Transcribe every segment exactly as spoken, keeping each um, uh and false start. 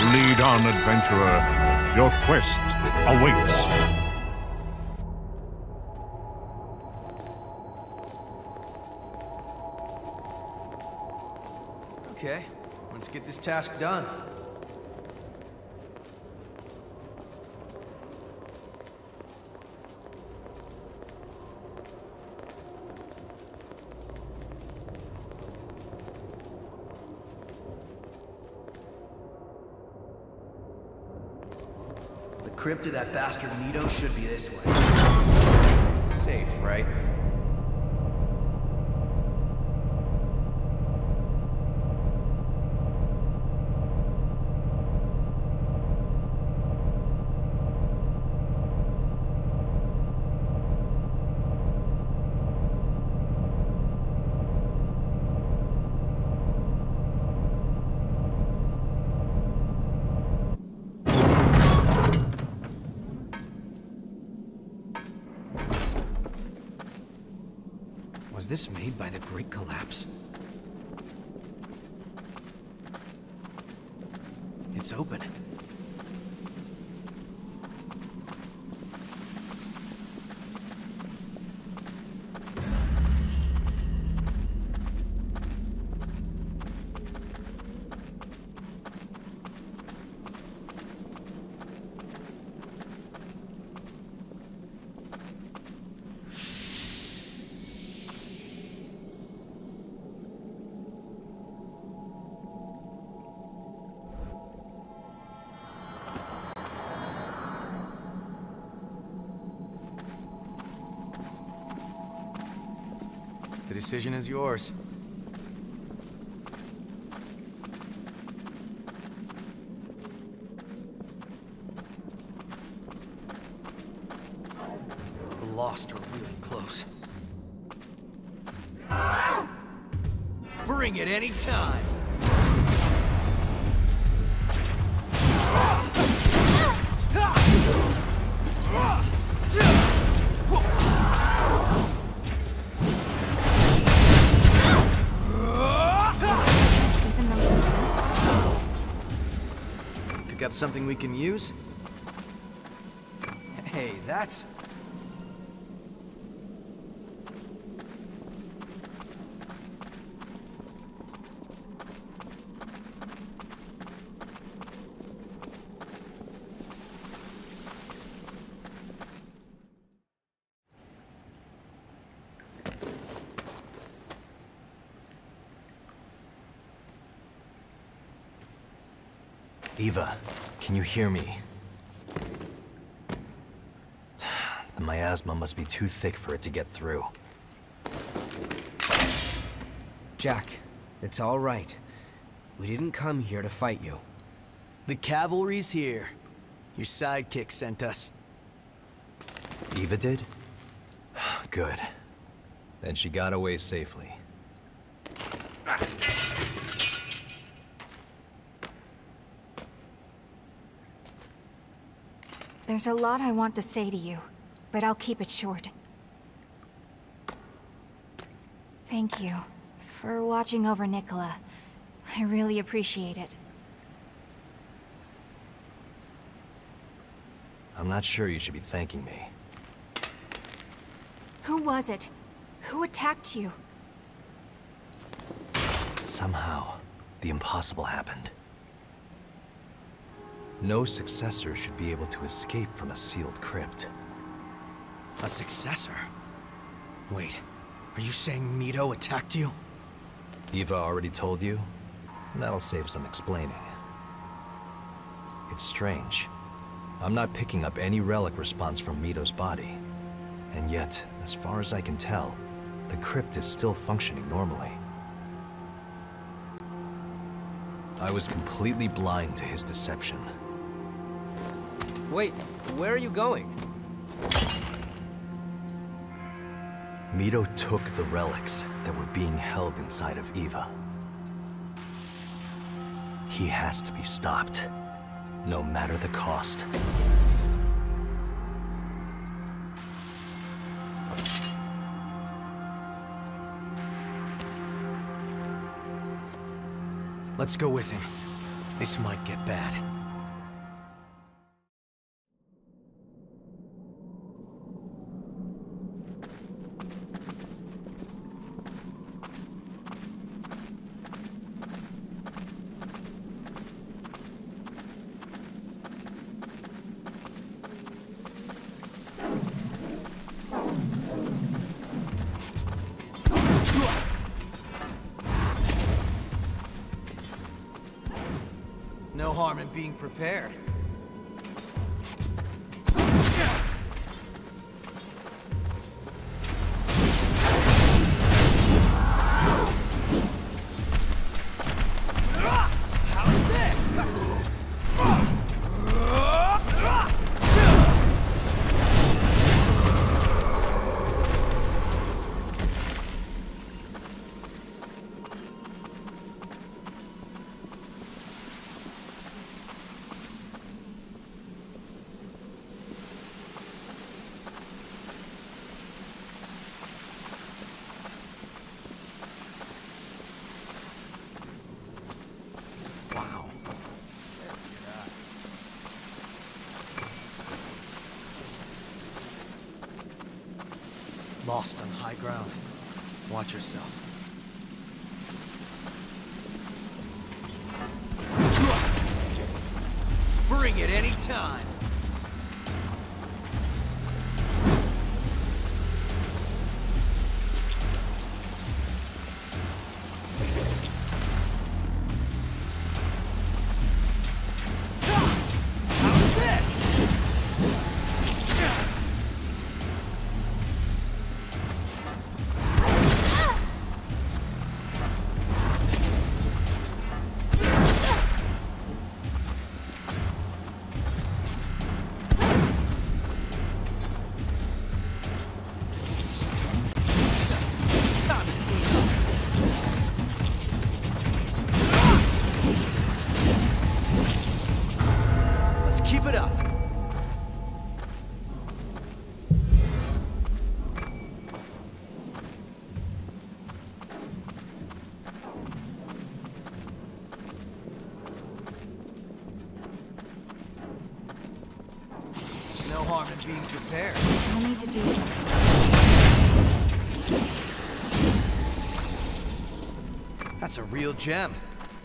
Lead on, adventurer. Your quest awaits. Okay, let's get this task done. The crypt of that bastard Nito should be this way. Safe, right? Was this made by the Great Collapse? It's open. The decision is yours. The Lost are really close. Bring it any time. Pick up something we can use? Hey, that's... Eva, can you hear me? The miasma must be too thick for it to get through. Jack, it's all right. We didn't come here to fight you. The cavalry's here. Your sidekick sent us. Eva did? Good. Then she got away safely. There's a lot I want to say to you, but I'll keep it short. Thank you for watching over Nicola. I really appreciate it. I'm not sure you should be thanking me. Who was it? Who attacked you? Somehow, the impossible happened. No successor should be able to escape from a sealed crypt. A successor? Wait, are you saying Nito attacked you? Eva already told you? That'll save some explaining. It's strange. I'm not picking up any relic response from Mito's body. And yet, as far as I can tell, the crypt is still functioning normally. I was completely blind to his deception. Wait, where are you going? Mito took the relics that were being held inside of Eva. He has to be stopped, no matter the cost. Let's go with him. This might get bad. No harm in being prepared. How's this? Wow. Lost on high ground. Watch yourself. Bring it any time. Keep it up. No harm in being prepared. I'll need to do something. That's a real gem.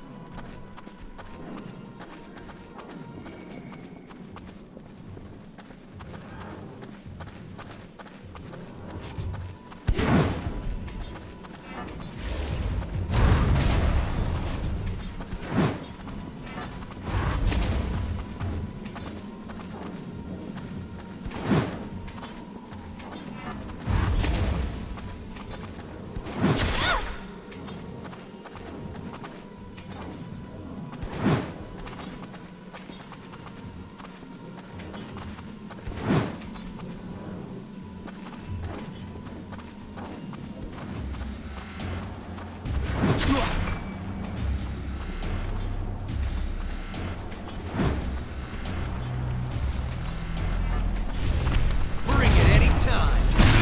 Bring it any time.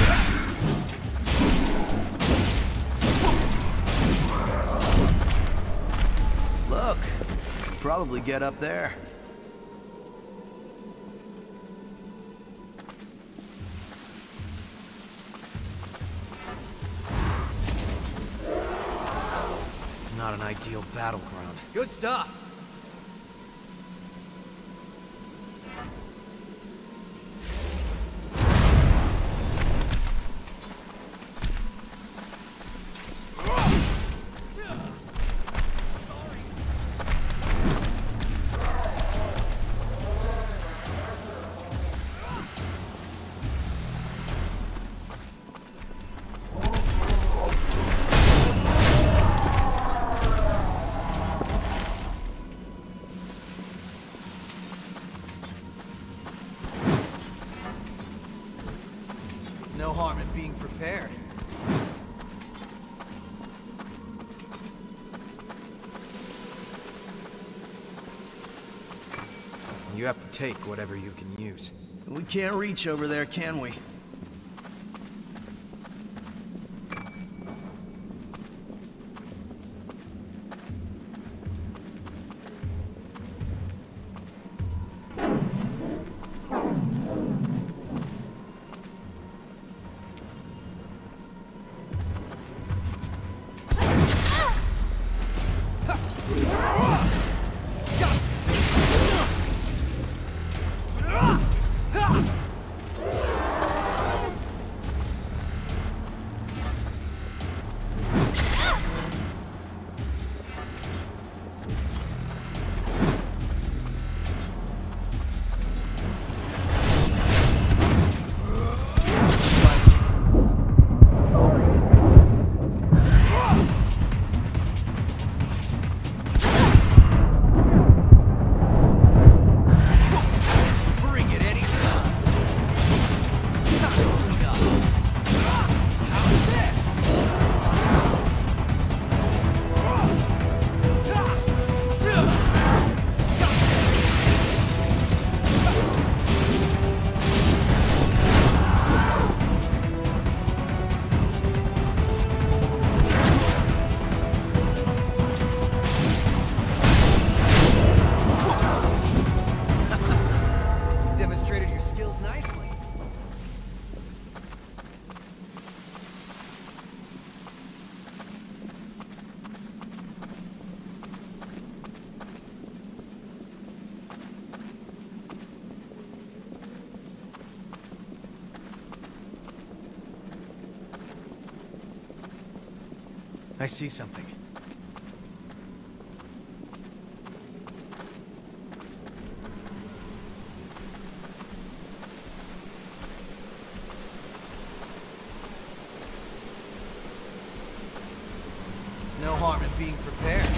Look, probably get up there. Not an ideal battleground. Good stuff. No harm in being prepared. You have to take whatever you can use. We can't reach over there, can we? I see something. No harm in being prepared.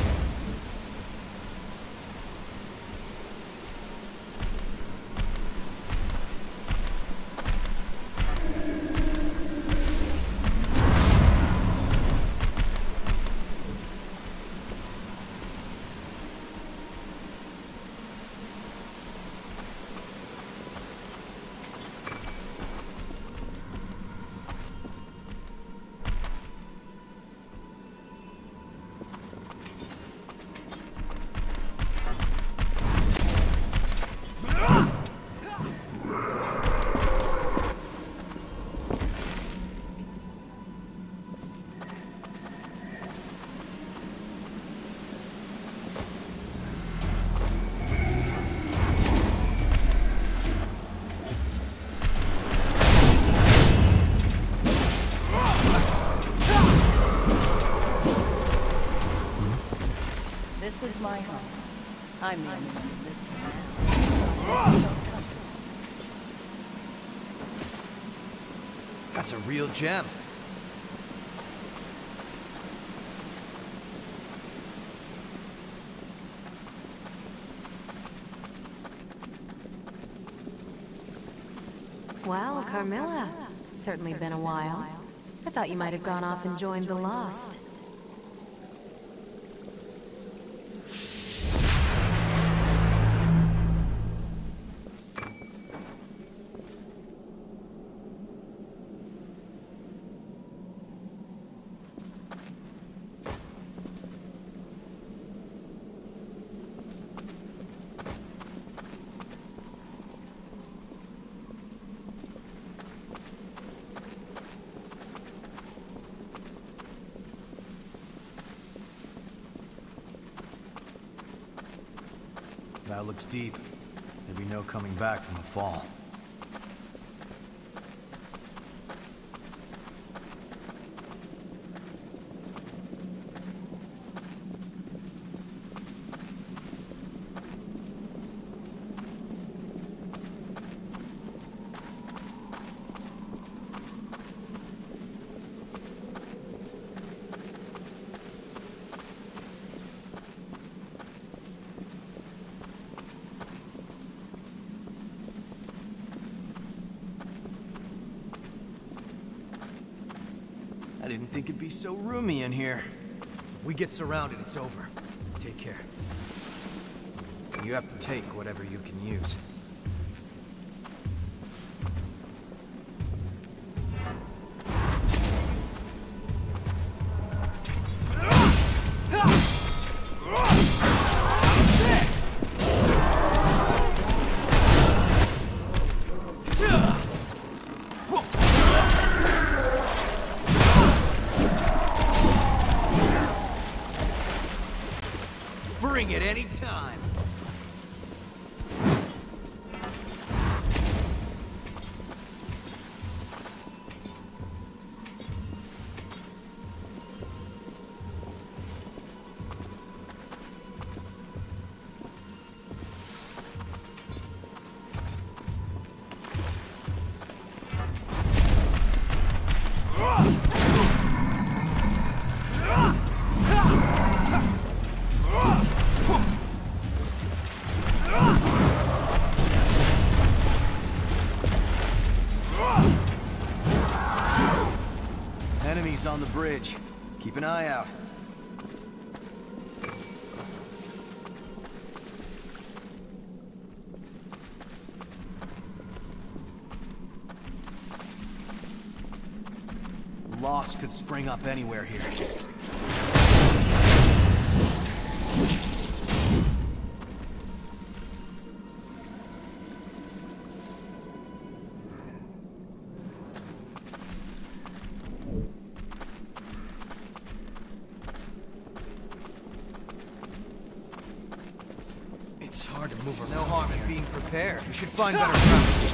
This is my home. I'm the only one who lives here. So, so, so, so. That's a real gem. Well, Carmilla. It's certainly been a while. I thought you might have gone off and joined the Lost. That looks deep. There'll be no coming back from the fall. I didn't think it'd be so roomy in here. If we get surrounded, it's over. Take care. You have to take whatever you can use. Bring it any time. Enemies on the bridge. Keep an eye out. Lost could spring up anywhere here. It's hard to move around. No harm in being prepared. We should find better ground.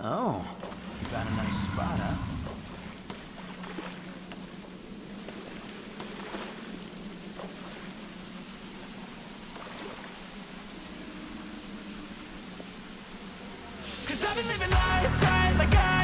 Oh, you found a nice spot, huh? Cause I've been living life right like I